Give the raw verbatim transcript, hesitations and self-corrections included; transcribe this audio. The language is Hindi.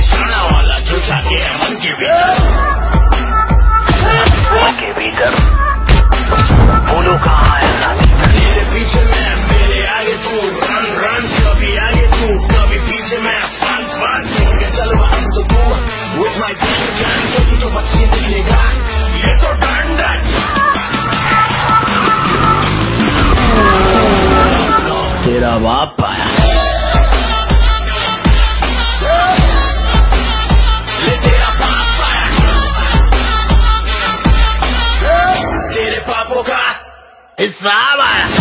निशाना वाला जो जाके है मन के भीतर, मन के भीतर। बोलो कहाँ है रानी? तेरे पीछे मैं, मेरे आगे तू, रन रन, कभी आगे तू कभी पीछे मैं, फन फन। चलो हम तो तू with my gang gang, तो तू तो बच के निकलेगा, ये तो डन डन। तेरा बाप आया, ले तेरा बाप आया, तेरे पापों का हिसाब आया।